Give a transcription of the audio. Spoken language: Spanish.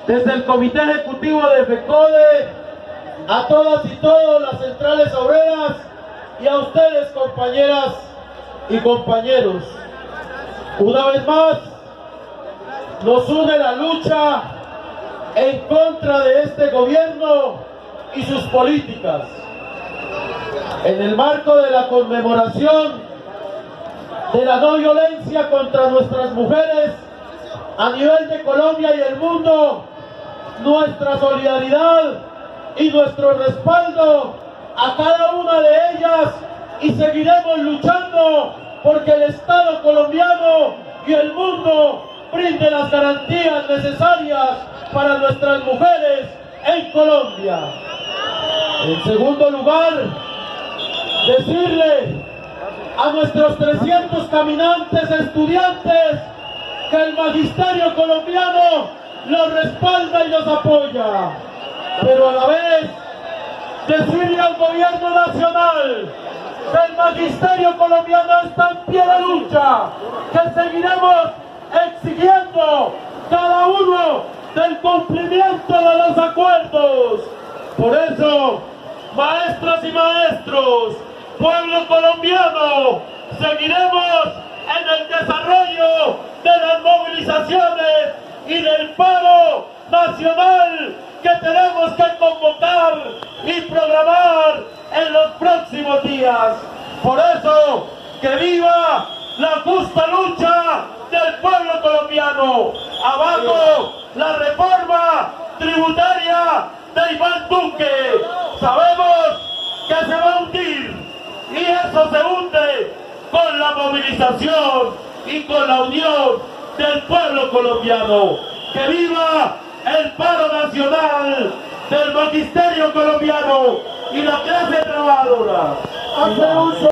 desde el Comité Ejecutivo de FECODE, a todas y todos las centrales obreras y a ustedes, compañeras y compañeros. Una vez más, nos une la lucha en contra de este gobierno y sus políticas. En el marco de la conmemoración de la no violencia contra nuestras mujeres a nivel de Colombia y el mundo, nuestra solidaridad y nuestro respaldo a cada una de ellas, y seguiremos luchando porque el Estado colombiano y el mundo brinde las garantías necesarias para nuestras mujeres en Colombia. En segundo lugar, decirle a nuestros 300 caminantes estudiantes que el magisterio colombiano los respalda y los apoya, pero a la vez decirle al gobierno nacional que el magisterio colombiano está en pie de lucha, que seguiremos exigiendo cada uno del cumplimiento de los acuerdos. Por eso, maestras y maestros, pueblo colombiano, seguiremos en el desarrollo de las movilizaciones y del paro nacional que tenemos que convocar y programar en los próximos días. Por eso, que viva la justa lucha del pueblo colombiano. Abajo la reforma tributaria de Iván Duque. Sabemos que se va a hundir, y eso se hunde con la movilización y con la unión del pueblo colombiano. ¡Que viva el paro nacional del magisterio colombiano y la clase trabajadora!